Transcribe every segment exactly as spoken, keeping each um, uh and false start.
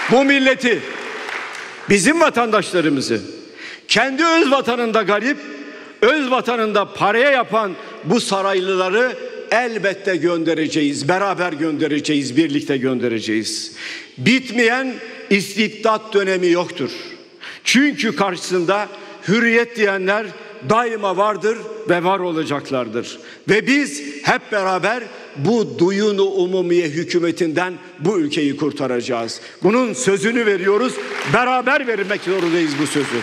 bu milleti, bizim vatandaşlarımızı, kendi öz vatanında garip, öz vatanında paraya yapan bu saraylıları elbette göndereceğiz, beraber göndereceğiz, birlikte göndereceğiz. Bitmeyen istibdat dönemi yoktur. Çünkü karşısında hürriyet diyenler daima vardır ve var olacaklardır. Ve biz hep beraber bu duyunu umumiye hükümetinden bu ülkeyi kurtaracağız. Bunun sözünü veriyoruz, beraber vermek zorundayız bu sözü.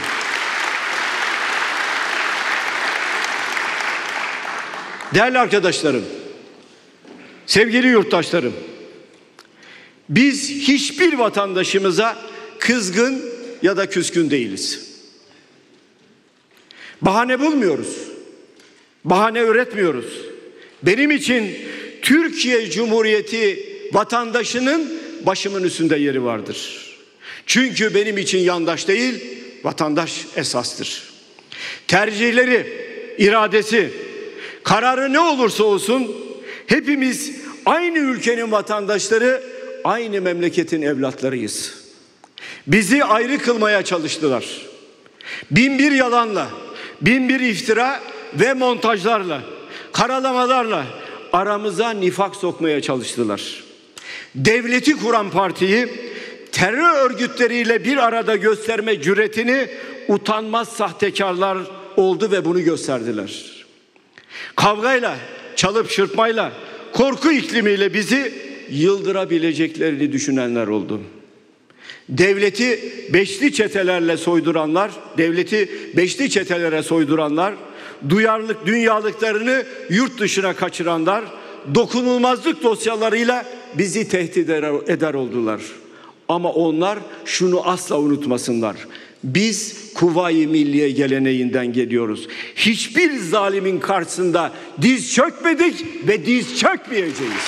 Değerli arkadaşlarım, sevgili yurttaşlarım, biz hiçbir vatandaşımıza kızgın ya da küskün değiliz. Bahane bulmuyoruz, bahane üretmiyoruz. Benim için Türkiye Cumhuriyeti vatandaşının başımın üstünde yeri vardır. Çünkü benim için yandaş değil, vatandaş esastır. Tercihleri, iradesi, kararı ne olursa olsun hepimiz aynı ülkenin vatandaşları, aynı memleketin evlatlarıyız. Bizi ayrı kılmaya çalıştılar. Bin bir yalanla, bin bir iftira ve montajlarla, karalamalarla aramıza nifak sokmaya çalıştılar. Devleti kuran partiyi terör örgütleriyle bir arada gösterme cüretini utanmaz sahtekarlar oldu ve bunu gösterdiler. Kavgayla, çalıp çırpmayla, korku iklimiyle bizi yıldırabileceklerini düşünenler oldu. Devleti beşli çetelerle soyduranlar, devleti beşli çetelere soyduranlar, duyarlılık dünyalıklarını yurt dışına kaçıranlar, dokunulmazlık dosyalarıyla bizi tehdit eder oldular. Ama onlar şunu asla unutmasınlar. Biz Kuvayi Milliye geleneğinden geliyoruz. Hiçbir zalimin karşısında diz çökmedik ve diz çökmeyeceğiz.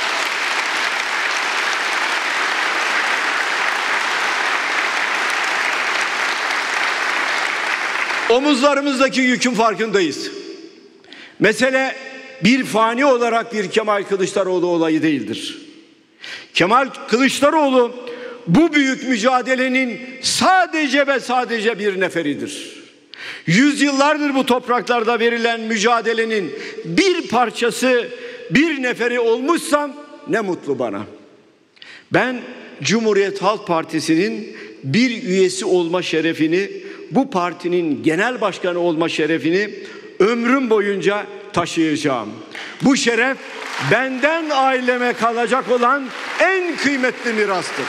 Omuzlarımızdaki yükün farkındayız. Mesele bir fani olarak bir Kemal Kılıçdaroğlu olayı değildir. Kemal Kılıçdaroğlu bu büyük mücadelenin sadece ve sadece bir neferidir. Yüzyıllardır bu topraklarda verilen mücadelenin bir parçası, bir neferi olmuşsam ne mutlu bana. Ben Cumhuriyet Halk Partisi'nin bir üyesi olma şerefini, bu partinin genel başkanı olma şerefini ömrüm boyunca taşıyacağım. Bu şeref benden aileme kalacak olan en kıymetli mirastır.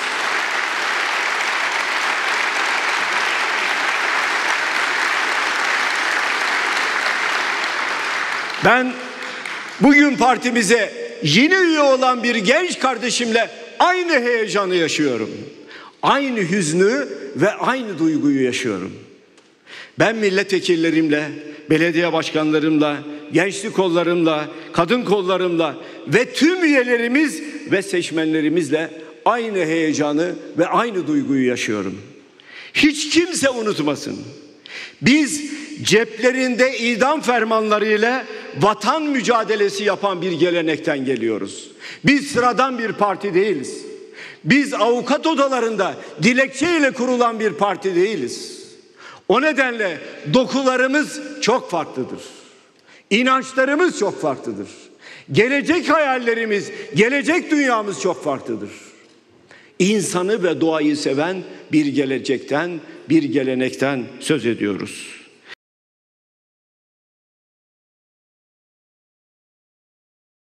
Ben bugün partimize yeni üye olan bir genç kardeşimle aynı heyecanı yaşıyorum. Aynı hüznü ve aynı duyguyu yaşıyorum. Ben milletvekillerimle, belediye başkanlarımla, gençlik kollarımla, kadın kollarımla ve tüm üyelerimiz ve seçmenlerimizle aynı heyecanı ve aynı duyguyu yaşıyorum. Hiç kimse unutmasın. Biz ceplerinde idam fermanlarıyla vatan mücadelesi yapan bir gelenekten geliyoruz. Biz sıradan bir parti değiliz. Biz avukat odalarında dilekçeyle kurulan bir parti değiliz. O nedenle dokularımız çok farklıdır. İnançlarımız çok farklıdır. Gelecek hayallerimiz, gelecek dünyamız çok farklıdır. İnsanı ve doğayı seven bir gelecekten, bir gelenekten söz ediyoruz.